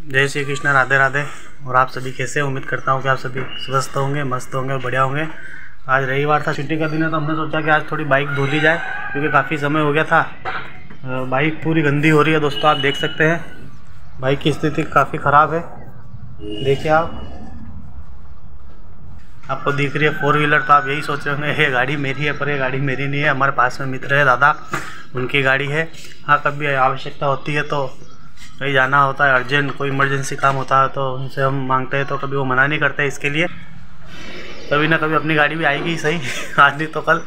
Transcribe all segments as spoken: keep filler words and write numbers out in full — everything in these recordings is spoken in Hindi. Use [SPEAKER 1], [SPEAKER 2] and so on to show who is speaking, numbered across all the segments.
[SPEAKER 1] जय श्री कृष्ण, राधे राधे। और आप सभी कैसे? उम्मीद करता हूँ कि आप सभी स्वस्थ होंगे, मस्त होंगे, बढ़िया होंगे। आज रविवार था, छुट्टी का दिन है, तो हमने सोचा कि आज थोड़ी बाइक धो ली जाए क्योंकि काफ़ी समय हो गया था। बाइक पूरी गंदी हो रही है दोस्तों, आप देख सकते हैं बाइक की स्थिति काफ़ी ख़राब है। देखिए आप आपको दिख रही है फोर व्हीलर, तो आप यही सोच रहे होंगे ये गाड़ी मेरी है, पर ये गाड़ी मेरी नहीं है। हमारे पास में मित्र है दादा, उनकी गाड़ी है। हाँ, कभी आवश्यकता होती है तो कहीं जाना होता है, अर्जेंट कोई इमरजेंसी काम होता है तो उनसे हम मांगते हैं, तो कभी वो मना नहीं करते। इसके लिए कभी ना कभी अपनी गाड़ी भी आएगी ही सही, आज नहीं तो कल,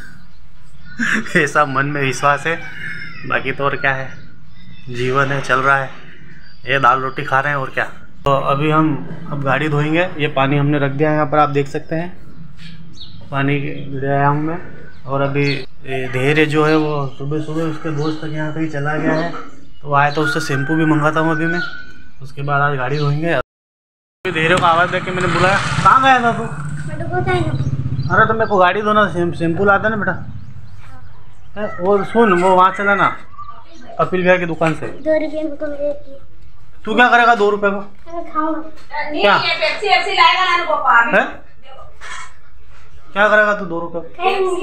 [SPEAKER 1] ऐसा मन में विश्वास है। बाकी तो और क्या है, जीवन है, चल रहा है, ये दाल रोटी खा रहे हैं और क्या। तो अभी हम अब गाड़ी धोएंगे। ये पानी हमने रख दिया है यहाँ पर, आप देख सकते हैं पानी ले आया हूँ मैं। और अभी धैर्य जो है वो सुबह सुबह उसके दोस्त तक यहाँ कहीं चला गया है, तो आया तो उससे शैम्पू भी मंगाता हूँ अभी मैं। उसके बाद आज गाड़ी धोएंगे। धैर्य को आवाज़ देके मैंने बुलाया, कहाँ गया था तू? अरे तो मेरे को गाड़ी धोना, शैम्पू लाता ना बेटा। और सुन, वो वहाँ चला ना कपिल भैया की दुकान से।
[SPEAKER 2] दो रुपये में
[SPEAKER 1] तू क्या करेगा दो रुपए को? क्या है? क्या करेगा तू दो रुपए को?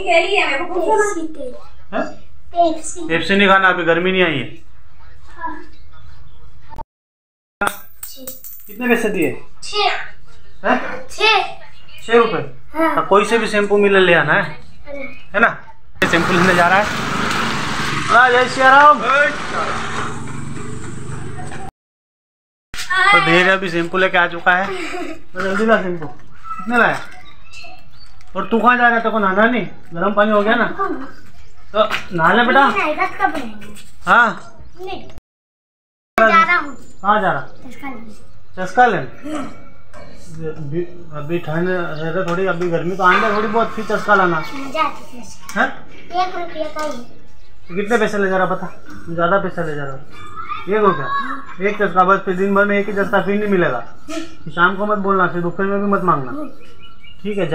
[SPEAKER 1] पेप्सी नहीं खाना, अभी गर्मी नहीं आई है। कितने पैसे दिए? छह रुपए। हाँ। कोई से भी शैम्पू मिले ले आना है, है ना? शैम्पू लेने जा रहा है। जय श्री राम। तो धैर्य अभी शैम्पू लेके आ चुका है, तो जल्दी ला शैम्पू। कितने लाया? और तू कहाँ जा रहा है? तेरे को नहाना नहीं? गर्म पानी हो गया ना, तो नहा ले बेटा। हाँ, कहाँ जा रहा? चस्का लेने। अभी ठंड है थोड़ी, अभी गर्मी तो आने थोड़ी बहुत, फिर चस्का लाना है।
[SPEAKER 2] एक रुपया का ही।
[SPEAKER 1] कितने पैसे ले जा रहा पता? ज़्यादा पैसा ले जा रहा, एक रुपया एक चस्का बस। फिर दिन भर में एक ही चस्का, फिर नहीं मिलेगा। शाम को मत बोलना, फिर दोपहर में भी मत मांगना, ठीक है? जा।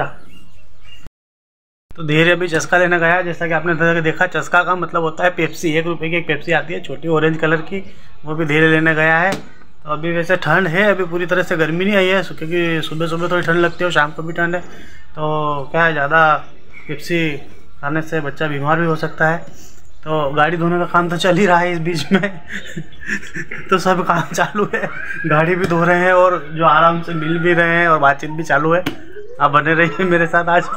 [SPEAKER 1] तो धैर्य अभी चस्का लेने गया। जैसा कि आपने देखा, चस्का का मतलब होता है पेप्सी। एक रुपए की एक पेप्सी आती है छोटी ऑरेंज कलर की, वो भी धैर्य लेने गया है। तो अभी वैसे ठंड है, अभी पूरी तरह से गर्मी नहीं आई है क्योंकि सुबह सुबह थोड़ी ठंड लगती है और शाम को भी ठंड है। तो क्या है, ज़्यादा पेप्सी खाने से बच्चा बीमार भी हो सकता है। तो गाड़ी धोने का काम तो चल ही रहा है इस बीच में। तो सब काम चालू है, गाड़ी भी धो रहे हैं और जो आराम से मिल भी रहे हैं और बातचीत भी चालू है। आप बने रहिए मेरे साथ आज।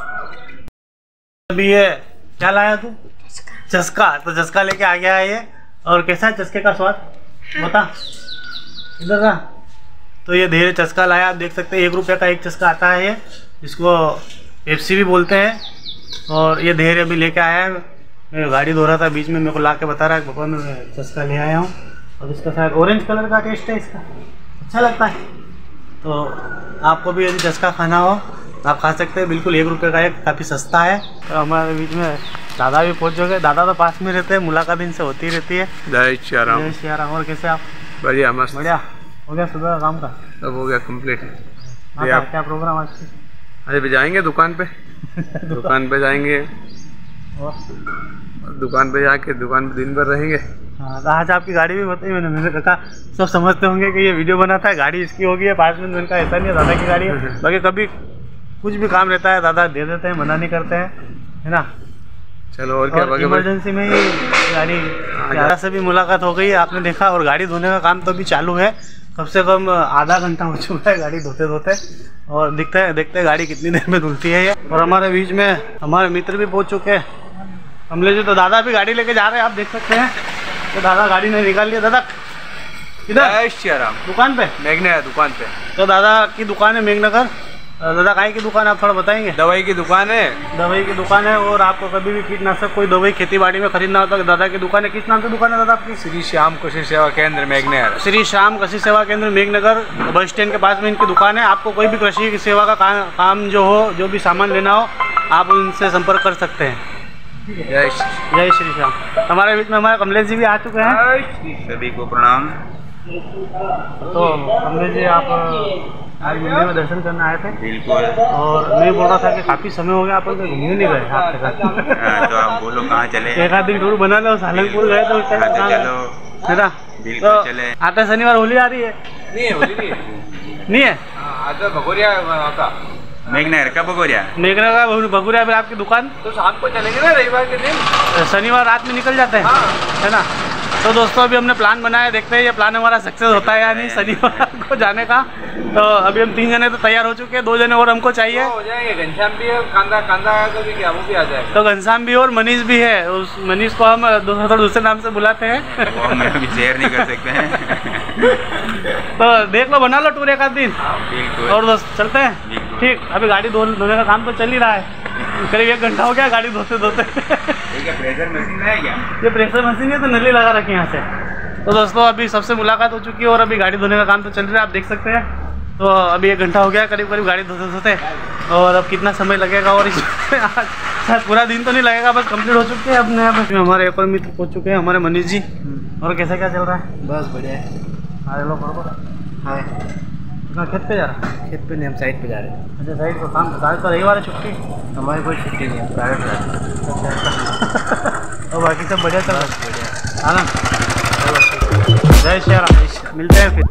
[SPEAKER 1] अभी ये क्या लाया तू? चस्का। तो चस्का लेके आ गया है ये। और कैसा है चस्के का स्वाद बता, इधर का। तो ये धैर्य चस्का लाया, आप देख सकते हैं एक रुपये का एक चस्का आता है ये, जिसको पेप्सी भी बोलते हैं। और ये धैर्य अभी लेके आया है। मैं गाड़ी धो रहा था, बीच में मेरे को ला के बता रहा है पापा मैं चस्का ले आया हूँ। और इसका शायद ऑरेंज कलर का टेस्ट है, इसका अच्छा लगता है। तो आपको भी यदि चस्का खाना हो आप खा सकते हैं, बिल्कुल एक रुपये का एक, काफ़ी सस्ता है। तो हमारे बीच में दादा भी पहुँच गए। दादा तो पास में रहते हैं, मुलाकात इनसे होती रहती है।
[SPEAKER 3] जय श्री राम।
[SPEAKER 1] जय श्री राम। और कैसे आप?
[SPEAKER 3] बढ़िया, मस्त।
[SPEAKER 1] बढ़िया हो गया सुबह का काम का?
[SPEAKER 3] सब हो गया कंप्लीट।
[SPEAKER 1] आप क्या प्रोग्राम आज?
[SPEAKER 3] अरे भी जाएंगे दुकान पे। दुकान पे जाएंगे और दुकान पे जाके दुकान पे दिन भर रहेंगे।
[SPEAKER 1] हाँ, तो आज आपकी गाड़ी भी बताई मैंने। मैंने कहा सब समझते होंगे कि ये वीडियो बनाता है, गाड़ी इसकी होगी है। पाँच मिनट उनका ऐसा नहीं है, दादा की गाड़ी है। बाकी कभी कुछ भी काम रहता है दादा दे देते हैं, मना नहीं करते हैं, है ना?
[SPEAKER 3] चलो और क्या,
[SPEAKER 1] और इमरजेंसी में ही गाड़ी दादा से भी मुलाकात हो गई, आपने देखा। और गाड़ी धोने का काम तो अभी चालू है, कम से कम आधा घंटा हो चुका है गाड़ी धोते धोते। और दिखते हैं देखते हैं गाड़ी कितनी देर में धुलती है ये। और हमारे बीच में हमारे मित्र भी पहुंच चुके हैं, हमले जो। तो दादा भी गाड़ी लेके जा रहे हैं, आप देख सकते हैं। तो दादा गाड़ी ने निकाल लिया। दादा किधर? दुकान पे,
[SPEAKER 3] मेघनगर दुकान पे।
[SPEAKER 1] तो दादा की दुकान है मेघनगर। दादा काय की दुकान है, आप थोड़ा बताएंगे?
[SPEAKER 3] दवाई की दुकान है।
[SPEAKER 1] दवाई की दुकान है। और आपको कभी भी कीटनाशक कोई दवाई खेती बाड़ी में खरीदना होता है दादा की दुकान है। किस नाम से दुकान है दादा आपकी?
[SPEAKER 3] श्री श्याम कृषि सेवा केंद्र मेघनगर।
[SPEAKER 1] श्री श्याम कृषि सेवा केंद्र मेघनगर बस स्टैंड के पास में इनकी दुकान है। आपको कोई भी कृषि की सेवा का काम, काम जो हो, जो भी सामान लेना हो, आप उनसे संपर्क कर सकते हैं।
[SPEAKER 3] जय
[SPEAKER 1] जय श्री श्याम। हमारे बीच में हमारे कमलेश जी भी आ चुके हैं।
[SPEAKER 3] सभी को प्रणाम।
[SPEAKER 1] तो कमलेश जी, आप आज मंदिर में दर्शन करने आए थे?
[SPEAKER 3] बिल्कुल।
[SPEAKER 1] और मैं बोल रहा था कि काफी समय हो गया आप घूमने नहीं गए आपके साथ।
[SPEAKER 3] तो आप बोलो कहाँ चले?
[SPEAKER 1] एक आध दिन टूर बना लो, सालनपुर गए तो
[SPEAKER 3] चलो
[SPEAKER 1] है ना?
[SPEAKER 3] बिल्कुल चले।
[SPEAKER 1] आते शनिवार होली आ रही है,
[SPEAKER 3] नहीं है, होली नहीं है।
[SPEAKER 1] नहीं है?
[SPEAKER 3] आज भगोरिया होता
[SPEAKER 4] मेघनगर का भगोरिया।
[SPEAKER 1] मेघना का भगोरिया पे आपकी दुकान?
[SPEAKER 3] तो शाम को चलेंगे ना रविवार के दिन,
[SPEAKER 1] शनिवार रात में निकल जाते हैं।
[SPEAKER 3] हाँ।
[SPEAKER 1] है ना? तो दोस्तों अभी हमने प्लान बनाया, देखते हैं ये प्लान हमारा सक्सेस होता है या नहीं शनिवार को जाने का। तो अभी हम तीन जने तो तैयार हो चुके हैं, दो जने और हमको चाहिए।
[SPEAKER 3] हो जाएंगे, घनश्याम भी है, कांदा कांदा को भी क्या वो भी आ जाएगा।
[SPEAKER 1] तो घनश्याम भी और मनीष भी है। उस मनीष को हम दूसरे दूसरे नाम से बुलाते हैं।
[SPEAKER 4] वो हम अभी शेयर नहीं कर सकते हैं।
[SPEAKER 1] तो देख लो, बना लो टूर एक आध दिन।
[SPEAKER 4] बिल्कुल।
[SPEAKER 1] और दोस्त चलते हैं। ठीक, अभी गाड़ी धो धोने का काम तो चल ही रहा है, करीब एक घंटा हो गया गाड़ी धोते धोते।
[SPEAKER 4] ये प्रेशर मशीन है क्या?
[SPEAKER 1] ये प्रेशर मशीन है, तो नली लगा रखी है यहाँ से। तो दोस्तों अभी सबसे मुलाकात हो चुकी है और अभी गाड़ी धोने का काम तो चल रहा है, आप देख सकते हैं। तो अभी एक घंटा हो गया करीब करीब गाड़ी धोते धोते, और अब कितना समय लगेगा और इसमें आज शायद पूरा दिन तो नहीं लगेगा, बस कंप्लीट हो चुके हैं अपने यहाँ पे। हमारे एक और मित्र पहुँच चुके हैं, हमारे मनीष जी। और कैसा क्या चल रहा है?
[SPEAKER 5] बस बढ़िया है।
[SPEAKER 1] अरे लो बरोबर।
[SPEAKER 5] हाँ,
[SPEAKER 1] कहाँ खेत पे जा रहा है?
[SPEAKER 5] खेत पे नहीं, हम साइड पे जा रहे हैं।
[SPEAKER 1] अच्छा साइड को काम, आज तो रविवार है, छुट्टी।
[SPEAKER 5] हमारी कोई छुट्टी नहीं है, प्राइवेट रहते।
[SPEAKER 1] और बाकी सब बढ़िया चल रहा
[SPEAKER 5] बस बढ़िया।
[SPEAKER 1] है? हाँ ना? जय श्री राम, मिलते हैं फिर।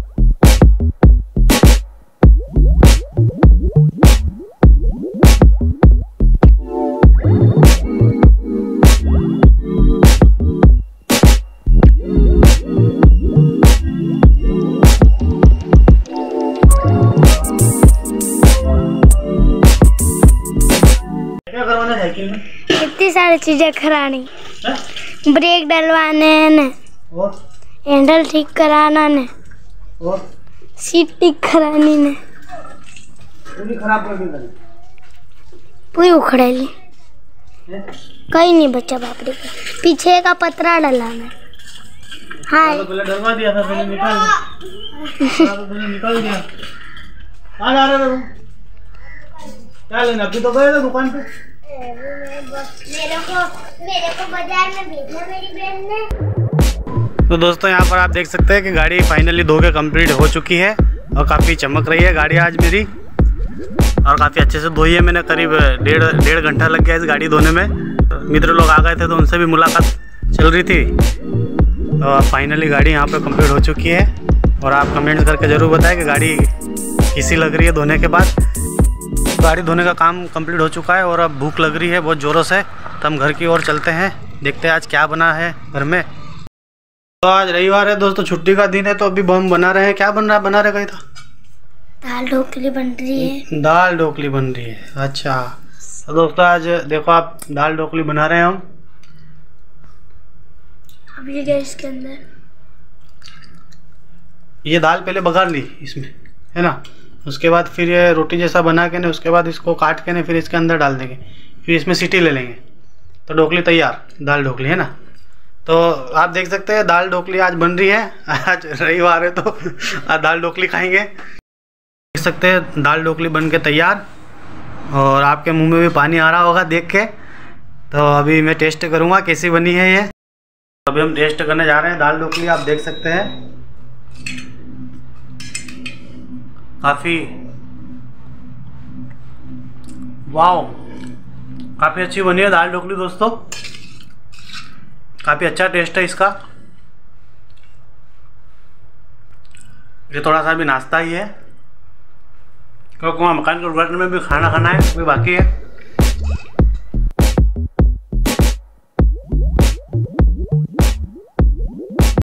[SPEAKER 1] क्या करवाना साइकिल में?
[SPEAKER 2] इतनी सारी चीजें करानी, ब्रेक डलवाने ने,
[SPEAKER 1] और
[SPEAKER 2] हैंडल ठीक कराना ने,
[SPEAKER 1] और
[SPEAKER 2] सीट ठीक करानी ने,
[SPEAKER 1] पूरी खराब कर दी।
[SPEAKER 2] पूरी उखड़ेली, कहीं नहीं बचा बापरे का। पीछे का पतरा डलाना। हाँ,
[SPEAKER 1] तो पहले डलवा दिया था, पहले निकाल दिया। तो पहले निकाल दिया। आ जा रहे थे क्या लेना? अभी तो गए थे दुकान पे।
[SPEAKER 2] मेरे को मेरे को बाजार में भेजना मेरी बहन ने।
[SPEAKER 1] तो दोस्तों यहाँ पर आप देख सकते हैं कि गाड़ी फाइनली धो के कम्प्लीट हो चुकी है और काफ़ी चमक रही है गाड़ी आज मेरी, और काफ़ी अच्छे से धोई है मैंने। करीब डेढ़ डेढ़ घंटा लग गया इस गाड़ी धोने में। मित्र लोग आ गए थे तो उनसे भी मुलाकात चल रही थी। तो अब फाइनली गाड़ी यहाँ पर कम्प्लीट हो चुकी है, और आप कमेंट्स करके ज़रूर बताएं कि गाड़ी कैसी लग रही है धोने के बाद। गाड़ी धोने का काम कंप्लीट हो चुका है और अब भूख लग रही है बहुत ज़ोरों से, तो हम घर की ओर चलते हैं, देखते हैं आज क्या बना है घर में। तो आज रविवार है दोस्तों, छुट्टी का दिन है, तो अभी हम बना रहे हैं। क्या बन रहा है? बना रहे कहीं था?
[SPEAKER 2] दाल ढोकली बन रही है।
[SPEAKER 1] दाल ढोकली बन रही है। अच्छा तो दोस्तों आज देखो आप, दाल ढोकली बना रहे हैं हम।
[SPEAKER 2] अब ये गया इसके अंदर,
[SPEAKER 1] ये दाल पहले बघार ली इसमें, है ना? उसके बाद फिर ये रोटी जैसा बना के ना, उसके बाद इसको काट के ना फिर इसके अंदर डाल देंगे, फिर इसमें सीटी ले लेंगे, तो ढोकली तैयार, दाल ढोकली, है ना? तो आप देख सकते हैं दाल ढोकली आज बन रही है। आज रविवार है तो आज दाल ढोकली खाएंगे। देख सकते हैं दाल ढोकली बन के तैयार, और आपके मुंह में भी पानी आ रहा होगा देख के। तो अभी मैं टेस्ट करूँगा कैसी बनी है ये। अभी हम टेस्ट करने जा रहे हैं दाल ढोकली। आप देख सकते हैं काफ़ी, वाओ, काफ़ी अच्छी बनी है दाल ढोकली दोस्तों, काफ़ी अच्छा टेस्ट है इसका। ये थोड़ा सा भी नाश्ता ही है, क्योंकि वहाँ मकान के उद्घाटन में भी खाना खाना है, भी बाकी है।